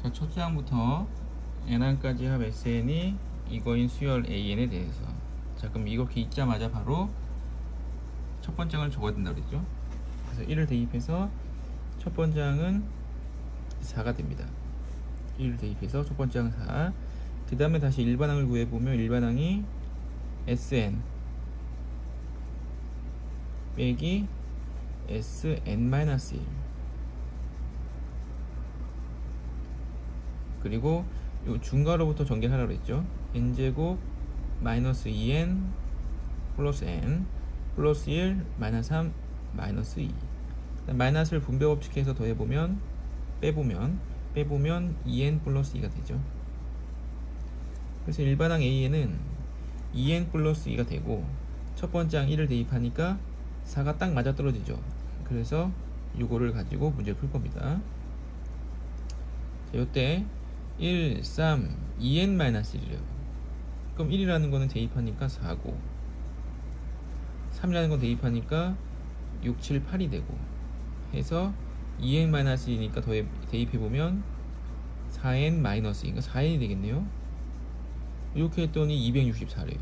자, 첫 장부터 n1까지 합 SN이 이거인 수열 AN에 대해서. 자, 그럼 이렇게 읽자마자 바로 첫 번장을 적어야 된다고 그랬죠. 그래서 1을 대입해서 첫 번장은 4가 됩니다. 1을 대입해서 첫 번장은 4. 그 다음에 다시 일반항을 구해보면 일반항이 SN 빼기 SN-1 그리고 요 중괄호부터 전개하라고 했죠. n제곱 마이너스 2n 플러스 n 플러스 1 마이너스 3 마이너스 2. 마이너스를 분배법칙해서 더해보면 빼보면 2n 플러스 2가 되죠. 그래서 일반항 AN은 2n 플러스 2가 되고 첫 번째 항 1을 대입하니까 4가 딱 맞아 떨어지죠. 그래서 요거를 가지고 문제를 풀 겁니다. 자, 요때 1, 3, 2n-1이래요. 그럼 1이라는 거는 대입하니까 4고 3이라는 건 대입하니까 6, 7, 8이 되고 해서 2n-1이니까 대입해보면 4n-2니까 4n이 되겠네요. 이렇게 했더니 264래요.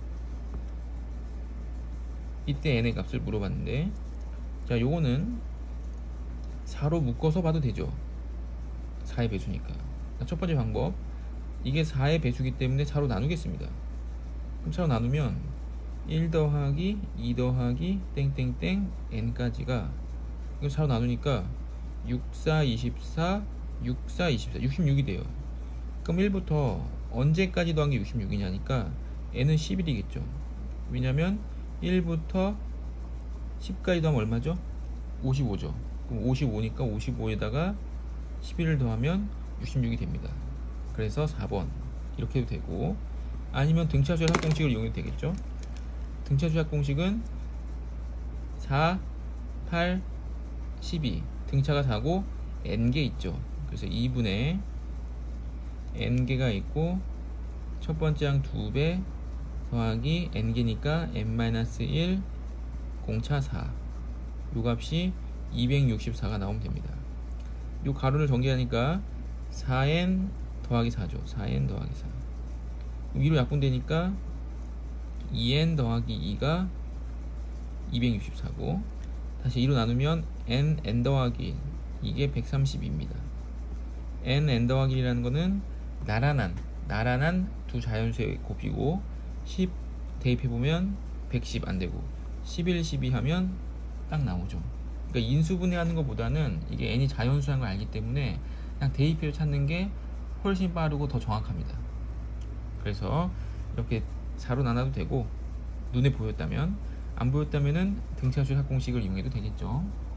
이때 n의 값을 물어봤는데, 자, 요거는 4로 묶어서 봐도 되죠. 4의 배수니까. 첫 번째 방법, 이게 4의 배수기 때문에 4로 나누겠습니다. 그럼 4로 나누면 1 더하기 2 더하기 땡땡땡 n까지가 이거 4로 나누니까 6, 4, 24, 6, 4, 24, 66이 돼요. 그럼 1부터 언제까지 더한 게 66이냐니까 n은 11이겠죠. 왜냐면 1부터 10까지 더하면 얼마죠? 55죠. 그럼 55니까 55에다가 11을 더하면 66이 됩니다. 그래서 4번 이렇게 해도 되고, 아니면 등차수열 합공식을 이용해도 되겠죠. 등차수열 합공식은 4, 8, 12 등차가 4고 n개 있죠. 그래서 2분의 n개가 있고 첫 번째 항 2배 더하기 n개니까 n-1 공차 4, 요 값이 264가 나오면 됩니다. 요 가로를 전개하니까 4n 더하기 4죠. 4n 더하기 4 위로 약분되니까 2n 더하기 2가 264고 다시 2로 나누면 n 더하기 1 이게 132입니다. n 더하기 1이라는 거는 나란한 두 자연수의 곱이고 10 대입해보면 110 안되고 11, 12 하면 딱 나오죠. 그러니까 인수분해하는 것보다는 이게 n이 자연수라는 걸 알기 때문에 그냥 대입해서 찾는 게 훨씬 빠르고 더 정확합니다. 그래서 이렇게 4로 나눠도 되고, 눈에 보였다면, 안 보였다면은 등차수열 합공식을 이용해도 되겠죠.